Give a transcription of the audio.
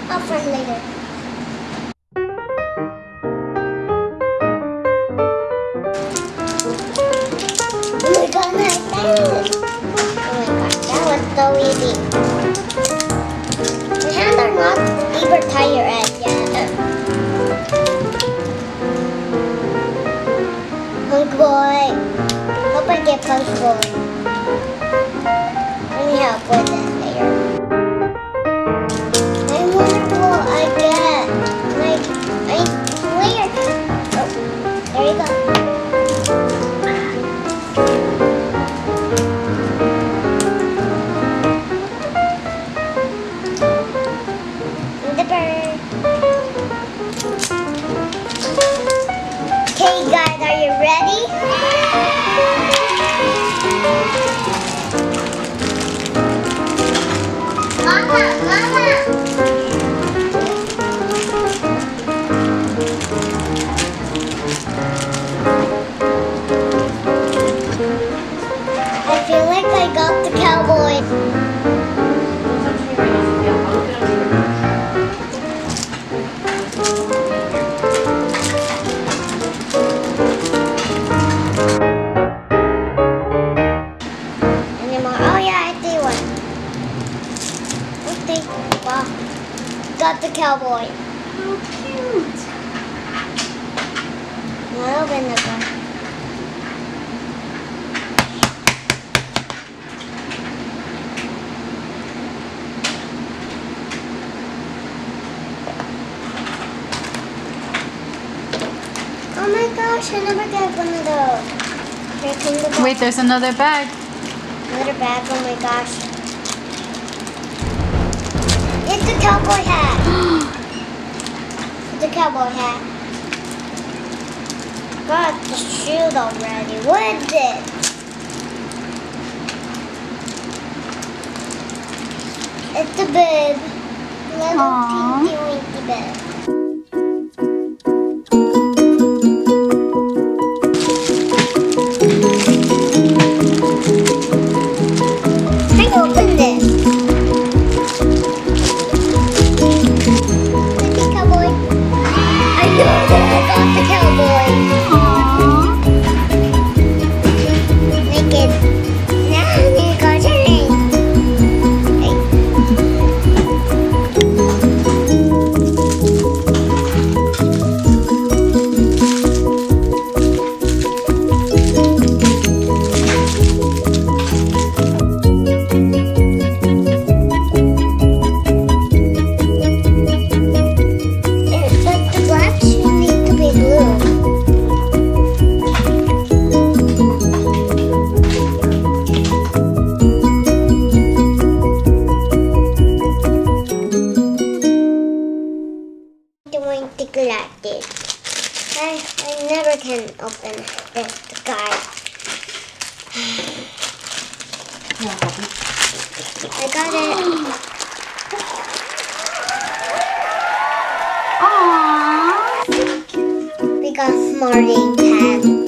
I'll find later. Oh my god, I found it. Oh my god, that was so easy. My hands are not even tired yet. Punk boy. Hope I get punk boy. Let me help with this later. I wonder what I get. Like, I swear. Oh, there you go. The bird. Okay, guys, are you ready? Mama. I feel like I got the cowboy. Anymore? Oh yeah, I see one. Okay. Wow. Got the cowboy. How cute. I'll open the door. Oh my gosh, I never got one of those. Here comes the bag. Wait, there's another bag. Another bag, oh my gosh. It's the cowboy hat. It's the cowboy hat. Got the shoes already. What is this? It's the bib. Little Aww. pinky winky bib. How do you open this? The cowboy. I know that I got the cowboy. Naked. Now you got your name. Hey. But the black shoe needs to be blue. Doing the glasses. I never can open this, guys. I got it. Aww. We got Smarty pen.